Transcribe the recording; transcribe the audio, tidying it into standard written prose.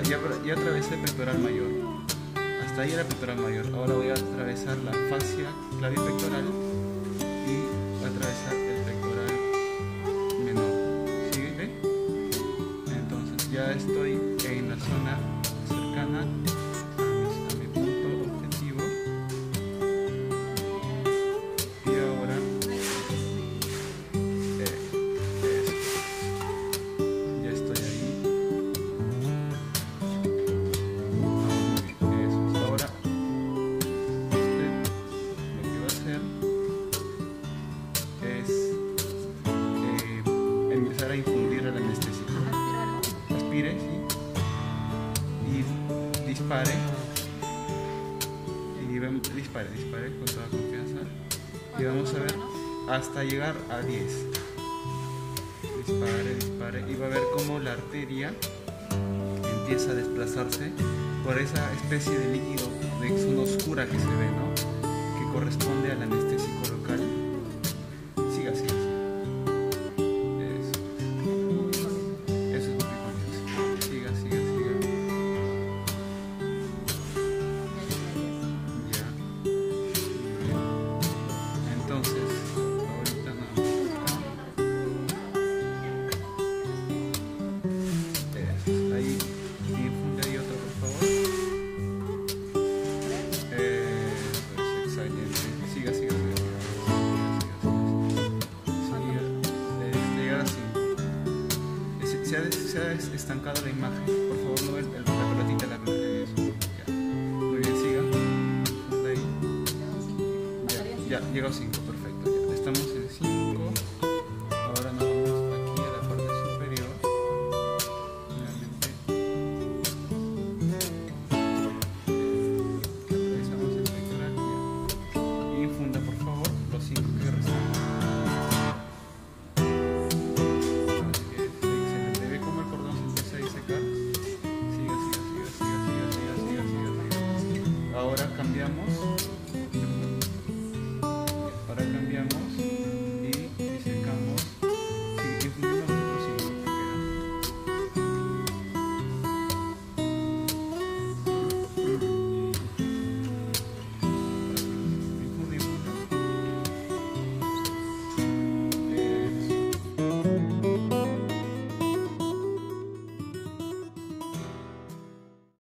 ya atravesé el pectoral mayor. Hasta ahí era el pectoral mayor. Ahora voy a atravesar la fascia clavipectoral y atravesar el pectoral menor. ¿Sigue? ¿Ve? Entonces ya estoy en la zona cercana a mi punto objetivo. Y ahora ya estoy ahí. Ahora usted lo que va a hacer es empezar a infundir el anestésico. Aspire, ¿sí? Y dispare. Y dispare con toda confianza. Y vamos a ver hasta llegar a 10. Dispare. Y va a ver cómo la arteria empieza a desplazarse por esa especie de líquido de zona oscura que se ve, ¿no? Que corresponde al anestésico local. Siga. Eso es lo que comienza. Siga. Ya. Bien. Entonces, ahorita no. Eso. Ahí. Infunde ahí otro, por favor. Eso es excelente. Siga. Llegar así. Se ha estancado la imagen. Por favor, no ves la pelotita, eso. Ya. Muy bien, siga. De ahí. Ya, llegó 5, perfecto. Ya. Estamos